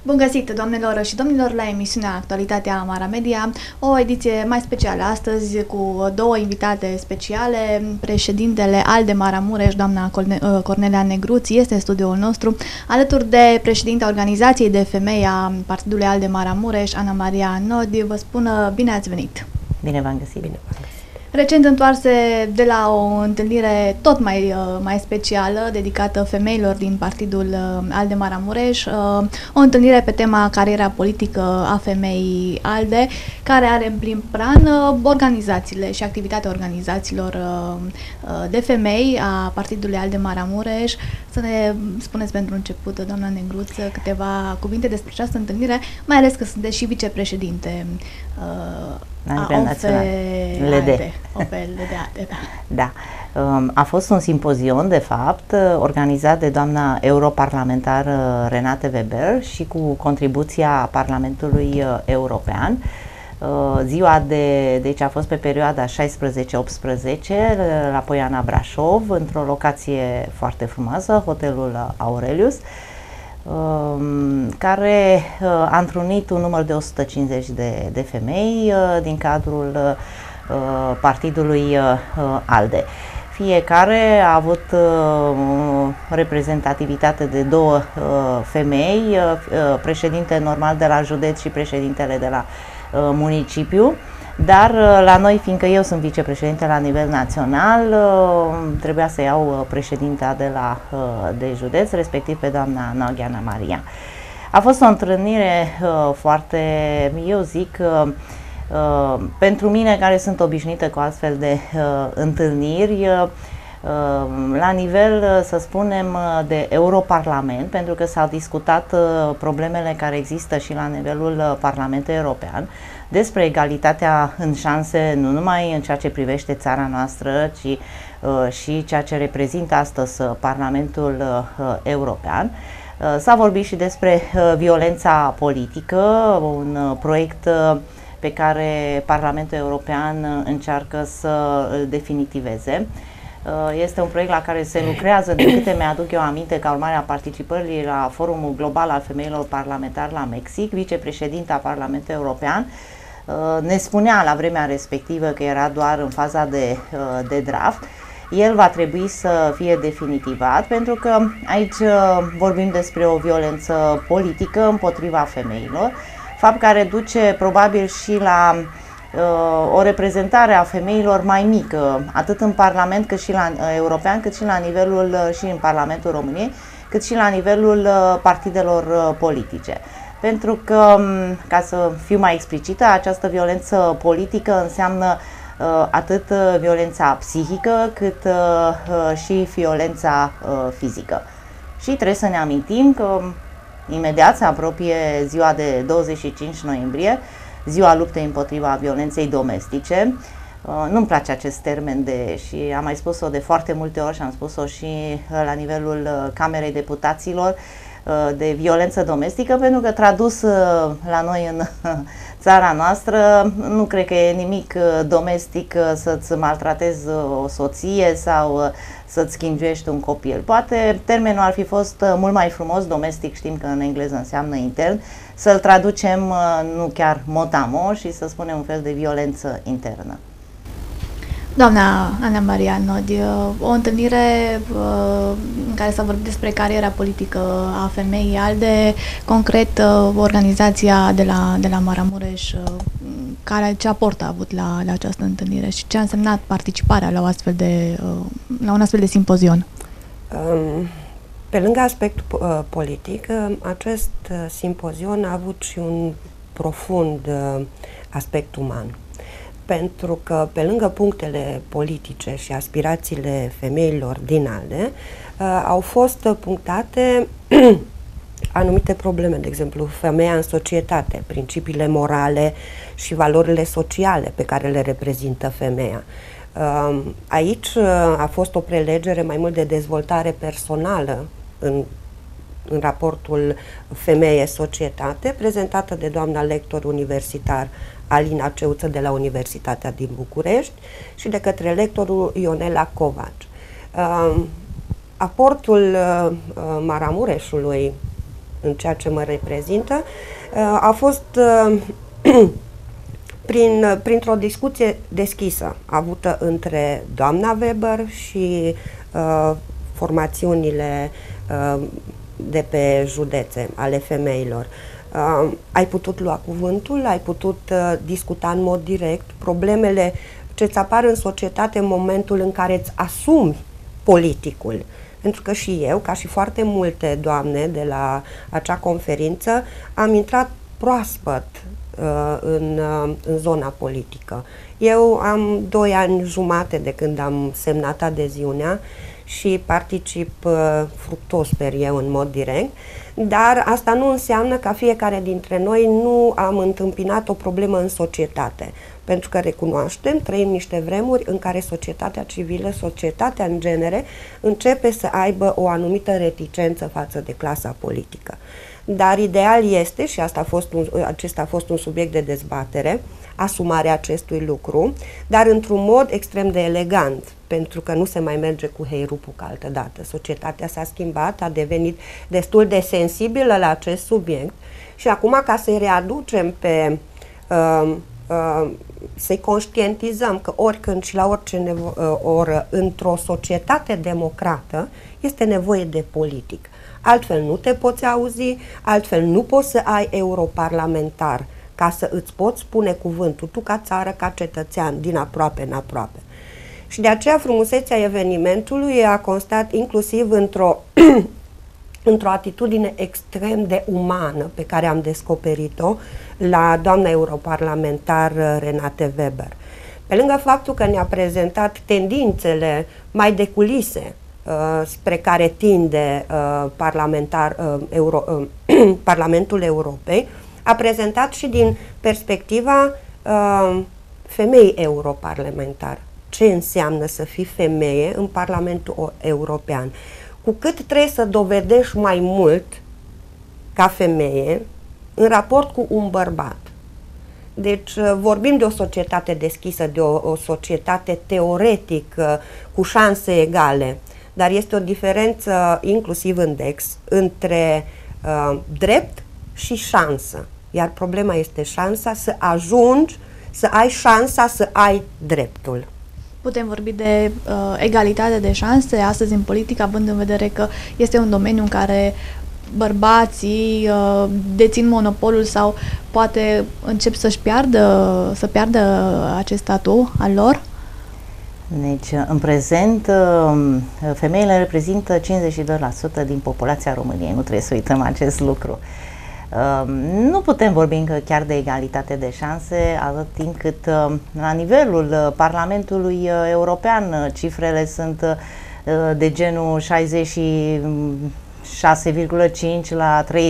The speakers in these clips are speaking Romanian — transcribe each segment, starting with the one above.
Bun găsit, doamnelor și domnilor, la emisiunea Actualitatea Mara Media, o ediție mai specială astăzi cu două invitate speciale. Președintele ALDE Maramureș, doamna Cornelia Negruți, este în studioul nostru, alături de președinta Organizației de Femei a Partidului ALDE Maramureș, Ana Maria Nodi. Vă spun bine ați venit! Bine v-am găsit! Bine v-am găsit! Recent întoarse de la o întâlnire tot mai specială, dedicată femeilor din Partidul ALDE Maramureș, o întâlnire pe tema cariera politică a femeii ALDE, care are în prim plan organizațiile și activitatea organizațiilor de femei a Partidului ALDE Maramureș. Să ne spuneți pentru început, doamna Negruță, câteva cuvinte despre această întâlnire, mai ales că sunteți și vicepreședinte la nivel național. Da. A fost un simpozion, de fapt, organizat de doamna europarlamentar Renate Weber și cu contribuția Parlamentului European. Ziua deci a fost pe perioada 16-18 la Poiana Brașov, într-o locație foarte frumoasă, Hotelul Aurelius, care a întrunit un număr de 150 de femei din cadrul partidului ALDE. Fiecare a avut reprezentativitate de două femei, președinte normal de la județ și președintele de la municipiu. Dar la noi, fiindcă eu sunt vicepreședinte la nivel național, trebuia să iau președinta de județ, respectiv pe doamna Ana Maria. A fost o întâlnire foarte, eu zic, pentru mine, care sunt obișnuită cu astfel de întâlniri, la nivel, să spunem, de Europarlament, pentru că s-au discutat problemele care există și la nivelul Parlamentului European, despre egalitatea în șanse, nu numai în ceea ce privește țara noastră, ci și ceea ce reprezintă astăzi Parlamentul European. S-a vorbit și despre violența politică, un proiect pe care Parlamentul European încearcă să îl definitiveze. Este un proiect la care se lucrează, de câte mi-aduc eu aminte, ca urmare a participării la Forumul Global al Femeilor Parlamentari la Mexic. Vicepreședinta Parlamentului European ne spunea la vremea respectivă că era doar în faza de draft. El va trebui să fie definitivat, pentru că aici vorbim despre o violență politică împotriva femeilor, fapt care duce probabil și la o reprezentare a femeilor mai mică, atât în Parlament cât și la european, cât și la nivelul și în Parlamentul României, cât și la nivelul partidelor politice. Pentru că, ca să fiu mai explicită, această violență politică înseamnă atât violența psihică, cât și violența fizică. Și trebuie să ne amintim că imediat se apropie ziua de 25 noiembrie, ziua luptei împotriva violenței domestice. Nu-mi place acest termen și am mai spus-o de foarte multe ori și am spus-o și la nivelul Camerei Deputaților, de violență domestică, pentru că tradus la noi în țara noastră, nu cred că e nimic domestic să-ți maltratezi o soție sau să-ți schingești un copil. Poate termenul ar fi fost mult mai frumos, domestic știm că în engleză înseamnă intern, să-l traducem nu chiar mot-a-mot și să spunem un fel de violență internă. Doamna Ana Maria Nodi, o întâlnire în care s-a vorbit despre cariera politică a femeii ALDE, concret organizația de la Maramureș, ce aport a avut la această întâlnire și ce a însemnat participarea la un astfel de simpozion? Pe lângă aspectul politic, acest simpozion a avut și un profund aspect uman. Pentru că, pe lângă punctele politice și aspirațiile femeilor din ALDE, au fost punctate anumite probleme, de exemplu, femeia în societate, principiile morale și valorile sociale pe care le reprezintă femeia. Aici a fost o prelegere mai mult de dezvoltare personală în raportul femeie-societate, prezentată de doamna lector universitar Alina Ceuță de la Universitatea din București și de către lectorul Ionela Covaci. Aportul Maramureșului în ceea ce mă reprezintă, a fost printr-o discuție deschisă avută între doamna Weber și formațiunile de pe județe ale femeilor. Ai putut lua cuvântul, ai putut discuta în mod direct problemele ce îți apar în societate în momentul în care îți asumi politicul. Pentru că și eu, ca și foarte multe doamne de la acea conferință, am intrat proaspăt în zona politică. Eu am 2 ani jumate de când am semnat adeziunea și particip fructos, sper eu, în mod direct, dar asta nu înseamnă că fiecare dintre noi nu am întâmpinat o problemă în societate. Pentru că recunoaștem, trăim niște vremuri în care societatea civilă, societatea în genere, începe să aibă o anumită reticență față de clasa politică. Dar ideal este, și acesta a fost un subiect de dezbatere, asumarea acestui lucru, dar într-un mod extrem de elegant, pentru că nu se mai merge cu heirupul ca altădată. Societatea s-a schimbat, a devenit destul de sensibilă la acest subiect și acum, ca să-i readucem să-i conștientizăm că oricând și la orice oră într-o societate democrată este nevoie de politic. Altfel nu te poți auzi, altfel nu poți să ai europarlamentar ca să îți poți spune cuvântul tu ca țară, ca cetățean, din aproape în aproape. Și de aceea frumusețea evenimentului a constat inclusiv într-o atitudine extrem de umană pe care am descoperit-o la doamna europarlamentar Renate Weber. Pe lângă faptul că ne-a prezentat tendințele mai de culise spre care tinde Parlamentul Europei, a prezentat și din perspectiva femeii europarlamentar. Ce înseamnă să fii femeie în Parlamentul European? Cu cât trebuie să dovedești mai mult ca femeie în raport cu un bărbat. Deci vorbim de o societate deschisă, de o societate teoretic cu șanse egale, dar este o diferență inclusiv în DEX între drept și șansă. Iar problema este șansa să ajungi, să ai șansa să ai dreptul. Putem vorbi de egalitate de șanse astăzi în politică, având în vedere că este un domeniu în care bărbații dețin monopolul sau poate încep să piardă acest statu al lor? Deci, în prezent, femeile reprezintă 52% din populația României. Nu trebuie să uităm acest lucru. Nu putem vorbi încă chiar de egalitate de șanse atât timp cât la nivelul Parlamentului European cifrele sunt de genul 66,5 la 33,5.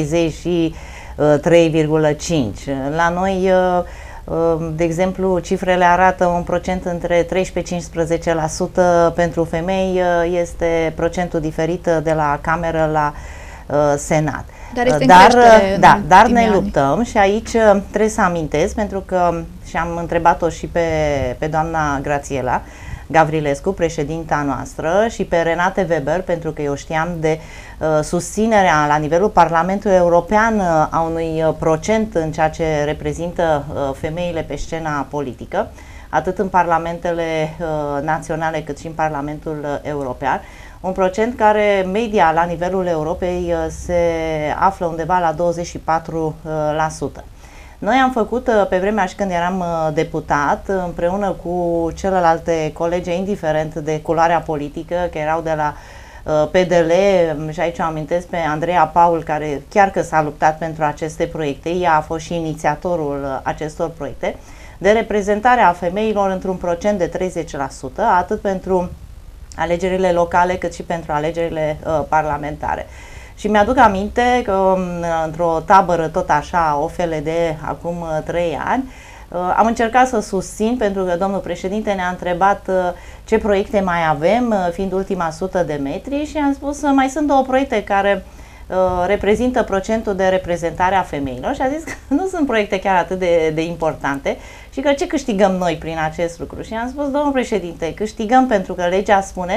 La noi, de exemplu, cifrele arată un procent între 13-15% pentru femei, este procentul diferit de la Cameră la Senat. Dar ne luptăm și aici trebuie să amintesc, pentru că și-am întrebat-o și pe doamna Grațiela Gavrilescu, președinta noastră, și pe Renate Weber, pentru că eu știam de susținerea la nivelul Parlamentului European a unui procent în ceea ce reprezintă femeile pe scena politică, atât în parlamentele naționale cât și în Parlamentul European. Un procent care, media la nivelul Europei, se află undeva la 24%. Noi am făcut, pe vremea și când eram deputat, împreună cu celelalte colege, indiferent de culoarea politică, că erau de la PDL, și aici o amintesc pe Andreea Paul, care chiar că s-a luptat pentru aceste proiecte, ea a fost și inițiatorul acestor proiecte, de reprezentarea femeilor într-un procent de 30%, atât pentru alegerile locale cât și pentru alegerile parlamentare. Și mi-aduc aminte că într-o tabără tot așa, OFLD, acum 3 ani, am încercat să susțin, pentru că domnul președinte ne-a întrebat ce proiecte mai avem, fiind ultima 100 de metri, și am spus mai sunt 2 proiecte care reprezintă procentul de reprezentare a femeilor, și a zis că nu sunt proiecte chiar atât de importante și că ce câștigăm noi prin acest lucru. Și am spus, domnul președinte, câștigăm pentru că legea spune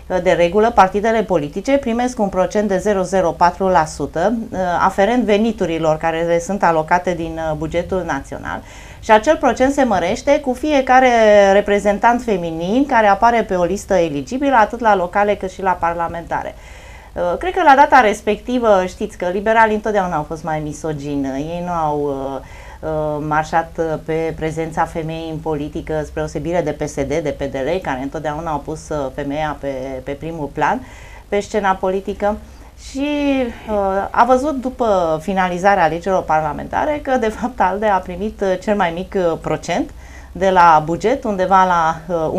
De regulă, partidele politice primesc un procent de 0,04% aferent veniturilor care le sunt alocate din bugetul național și acel procent se mărește cu fiecare reprezentant feminin care apare pe o listă eligibilă, atât la locale cât și la parlamentare. Cred că la data respectivă, știți că liberalii întotdeauna au fost mai misogini, ei nu au marșat pe prezența femeii în politică, spre osebire de PSD, de PDL, care întotdeauna au pus femeia pe primul plan pe scena politică și a văzut după finalizarea alegerilor parlamentare că de fapt ALDE a primit cel mai mic procent de la buget, undeva la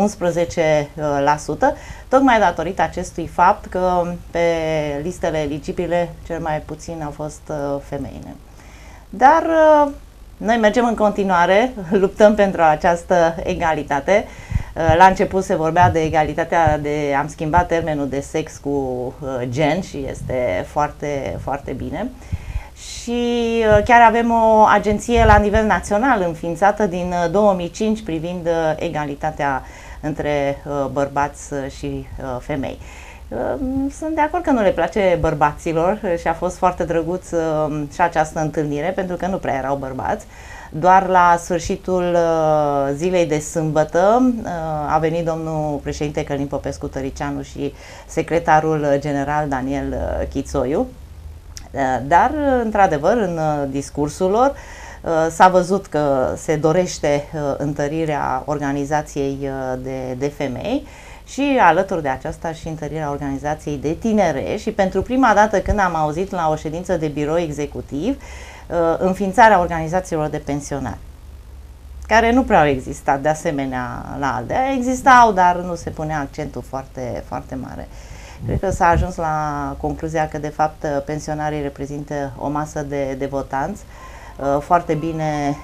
11%, tocmai datorită acestui fapt că pe listele eligibile cel mai puțin au fost femeile. Dar noi mergem în continuare, luptăm pentru această egalitate. La început se vorbea de egalitatea am schimbat termenul de sex cu gen și este foarte, foarte bine. Și chiar avem o agenție la nivel național înființată din 2005 privind egalitatea între bărbați și femei. Sunt de acord că nu le place bărbaților și a fost foarte drăguț și această întâlnire, pentru că nu prea erau bărbați. Doar la sfârșitul zilei de sâmbătă a venit domnul președinte Călin Popescu-Tăricianu și secretarul general Daniel Chițoiu. Dar, într-adevăr, în discursul lor s-a văzut că se dorește întărirea organizației de femei și alături de aceasta și întărirea organizației de tinere și pentru prima dată când am auzit la o ședință de birou executiv înființarea organizațiilor de pensionari, care nu prea au existat de asemenea la ALDE. Existau, dar nu se punea accentul foarte, foarte mare. Cred că s-a ajuns la concluzia că de fapt pensionarii reprezintă o masă de votanți foarte bine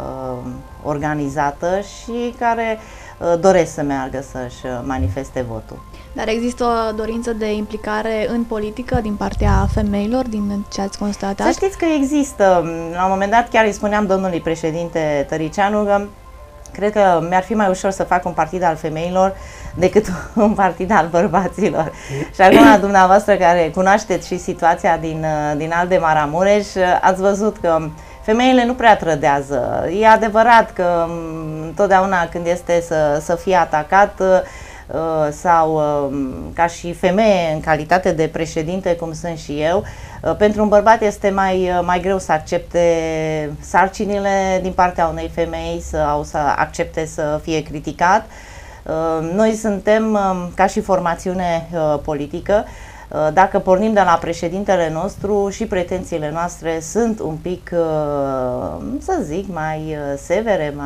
organizată și care doresc să meargă să-și manifeste votul. Dar există o dorință de implicare în politică din partea femeilor, din ce ați constatat? Să știți că există. La un moment dat chiar îi spuneam domnului președinte Tăricianu că cred că mi-ar fi mai ușor să fac un partid al femeilor decât un partid al bărbaților. Și acum dumneavoastră care cunoașteți și situația din ALDE Maramureș, ați văzut că femeile nu prea trădează. E adevărat că întotdeauna când este să fie atacat sau ca și femeie în calitate de președinte, cum sunt și eu, pentru un bărbat este mai greu să accepte sarcinile din partea unei femei sau să accepte să fie criticat. Noi suntem ca și formațiune politică. Dacă pornim de la președintele nostru, și pretențiile noastre sunt un pic, să zic, mai severe,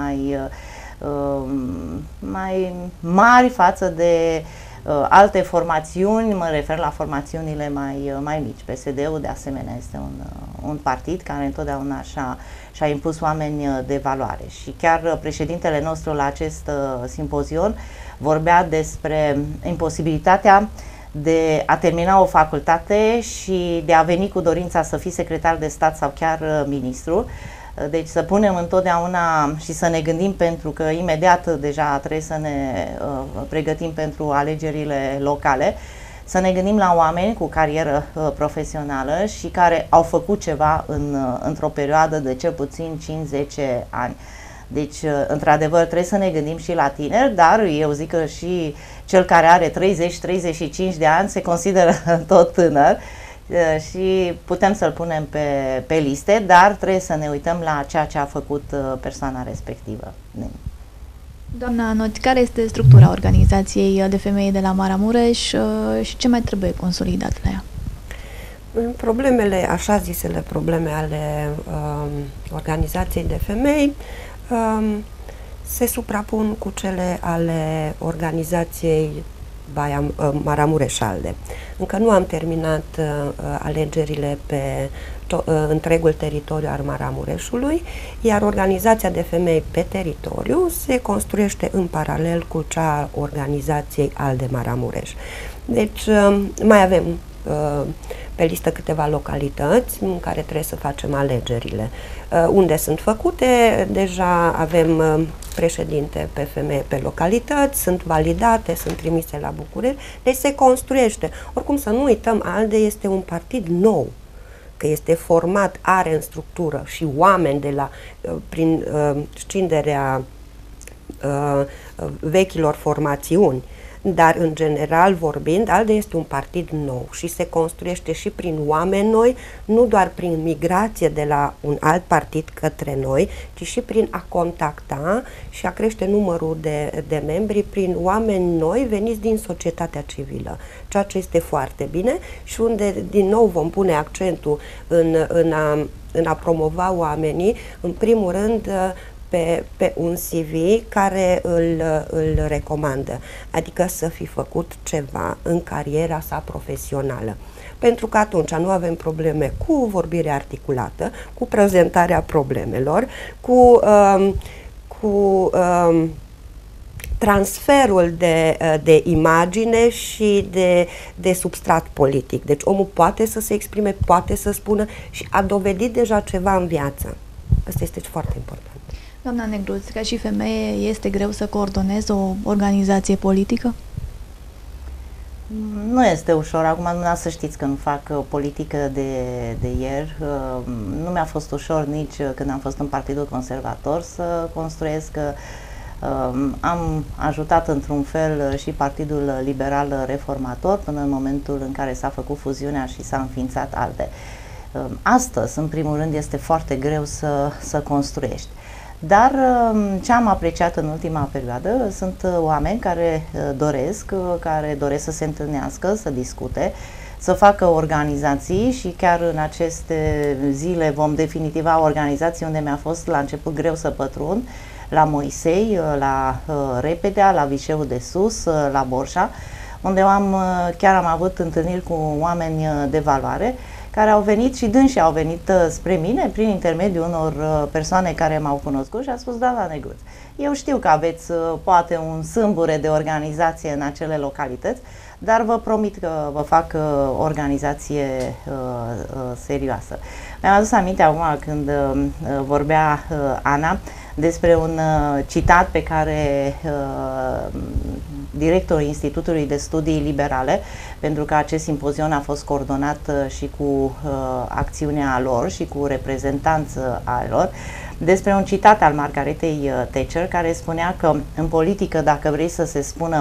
mai mari față de alte formațiuni. Mă refer la formațiunile mai mici. PSD-ul de asemenea este un partid care întotdeauna și-a impus oameni de valoare și chiar președintele nostru la acest simpozion vorbea despre imposibilitatea de a termina o facultate și de a veni cu dorința să fii secretar de stat sau chiar ministru. Deci să punem întotdeauna și să ne gândim, pentru că imediat deja trebuie să ne pregătim pentru alegerile locale, să ne gândim la oameni cu carieră profesională și care au făcut ceva într-o perioadă de cel puțin 5-10 ani. Deci, într-adevăr, trebuie să ne gândim și la tineri, dar eu zic că și cel care are 30-35 de ani se consideră tot tânăr și putem să-l punem pe liste, dar trebuie să ne uităm la ceea ce a făcut persoana respectivă. Doamna Not, care este structura organizației de femei de la Maramureș și ce mai trebuie consolidat la ea? Problemele, așa zisele probleme ale organizației de femei se suprapun cu cele ale organizației Maramureș ALDE. Încă nu am terminat alegerile pe întregul teritoriu al Maramureșului, iar organizația de femei pe teritoriu se construiește în paralel cu cea a organizației ALDE Maramureș. Deci mai avem pe listă câteva localități în care trebuie să facem alegerile. Unde sunt făcute, deja avem președinte pe femeie pe localități, sunt validate, sunt trimise la București, deci se construiește. Oricum să nu uităm, ALDE este un partid nou, că este format, are în structură și oameni de la, prin scinderea vechilor formațiuni, dar în general vorbind, ALDE este un partid nou și se construiește și prin oameni noi, nu doar prin migrație de la un alt partid către noi, ci și prin a contacta și a crește numărul de membri prin oameni noi veniți din societatea civilă, ceea ce este foarte bine și unde din nou vom pune accentul în a promova oamenii, în primul rând pe un CV care îl recomandă, adică să fi făcut ceva în cariera sa profesională. Pentru că atunci nu avem probleme cu vorbirea articulată, cu prezentarea problemelor, cu transferul de imagine și de substrat politic. Deci omul poate să se exprime, poate să spună și a dovedit deja ceva în viață. Asta este foarte important. Doamna Negruț, ca și femeie, este greu să coordonezi o organizație politică? Nu este ușor. Acum, dumneavoastră știți că nu fac politică de ieri. Nu mi-a fost ușor nici când am fost în Partidul Conservator să construiesc. Am ajutat într-un fel și Partidul Liberal Reformator până în momentul în care s-a făcut fuziunea și s-a înființat ALDE. Astăzi, în primul rând, este foarte greu să construiești. Dar ce am apreciat în ultima perioadă sunt oameni care doresc să se întâlnească, să discute, să facă organizații și chiar în aceste zile vom definitiva organizații unde mi-a fost la început greu să pătrund, la Moisei, la Repedea, la Vișeu de Sus, la Borșa, unde chiar am avut întâlniri cu oameni de valoare care au venit și dânsii au venit spre mine prin intermediul unor persoane care m-au cunoscut și a spus: doamna Negruț, eu știu că aveți poate un sâmbure de organizație în acele localități, dar vă promit că vă fac organizație serioasă. Mi-am adus aminte acum când vorbea Ana despre un citat pe care directorul Institutului de Studii Liberale, pentru că acest simpozion a fost coordonat și cu acțiunea lor și cu reprezentanți a lor, despre un citat al Margaretei Thatcher care spunea că în politică, dacă vrei să se spună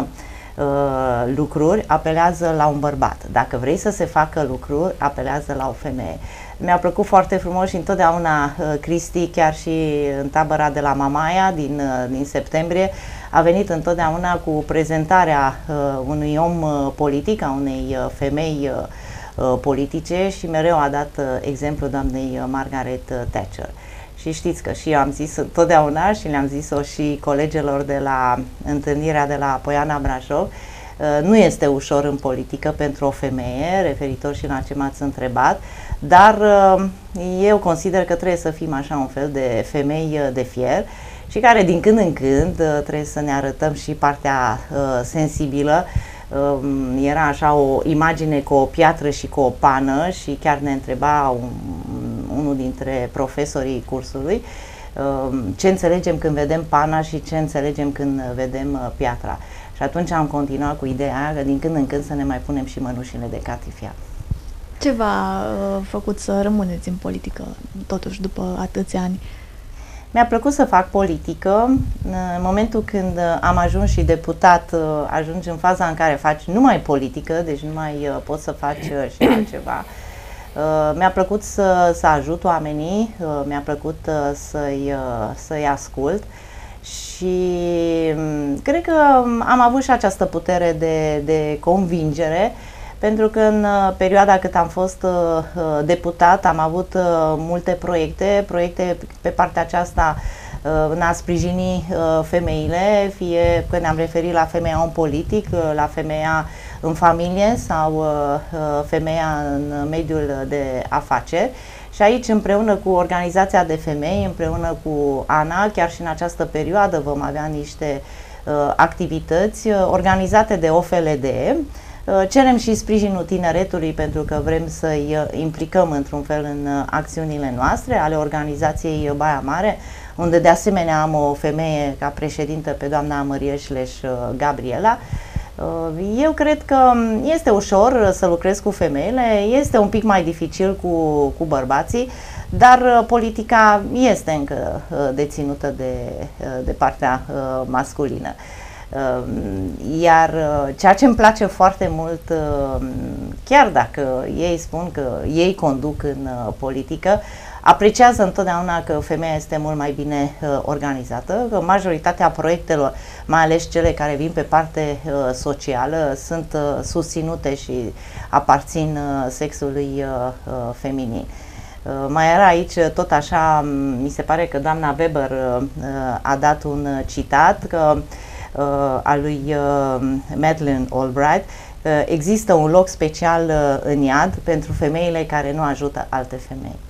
lucruri, apelează la un bărbat. Dacă vrei să se facă lucruri, apelează la o femeie. Mi-a plăcut foarte frumos și întotdeauna Cristi, chiar și în tabăra de la Mamaia din septembrie, a venit întotdeauna cu prezentarea unui om politic, a unei femei politice și mereu a dat exemplu doamnei Margaret Thatcher. Și știți că și eu am zis totdeauna și le-am zis-o și colegilor de la întâlnirea de la Poiana Brașov, nu este ușor în politică pentru o femeie, referitor și la ce m-ați întrebat, dar eu consider că trebuie să fim așa un fel de femei de fier și care din când în când trebuie să ne arătăm și partea sensibilă. Era așa o imagine cu o piatră și cu o pană și chiar ne întreba unul dintre profesorii cursului ce înțelegem când vedem pana și ce înțelegem când vedem piatra. Și atunci am continuat cu ideea că din când în când să ne mai punem și mănușile de catifia. Ce v-a făcut să rămâneți în politică, totuși, după atâția ani? Mi-a plăcut să fac politică. În momentul când am ajuns și deputat, ajungi în faza în care faci numai politică, deci nu mai poți să faci și altceva. Mi-a plăcut să ajut oamenii, mi-a plăcut să-i ascult și cred că am avut și această putere de convingere, pentru că în perioada cât am fost deputat am avut multe proiecte pe partea aceasta în a sprijini femeile, fie că ne-am referit la femeia om politic, la femeia în familie sau femeia în mediul de afaceri. Și aici, împreună cu organizația de femei, împreună cu Ana, chiar și în această perioadă vom avea niște activități organizate de OFLD, Cerem și sprijinul tineretului pentru că vrem să-i implicăm într-un fel în acțiunile noastre ale organizației Baia Mare, unde de asemenea am o femeie ca președintă pe doamna Mărieșleș Gabriela. Eu cred că este ușor să lucrez cu femeile, este un pic mai dificil cu bărbații, dar politica este încă deținută de partea masculină. Iar ceea ce îmi place foarte mult, chiar dacă ei spun că ei conduc în politică, apreciază întotdeauna că femeia este mult mai bine organizată, că majoritatea proiectelor, mai ales cele care vin pe parte socială, sunt susținute și aparțin sexului feminin. Mai era aici, tot așa, mi se pare că doamna Weber a dat un citat că al lui Madeleine Albright, există un loc special în iad pentru femeile care nu ajută alte femei.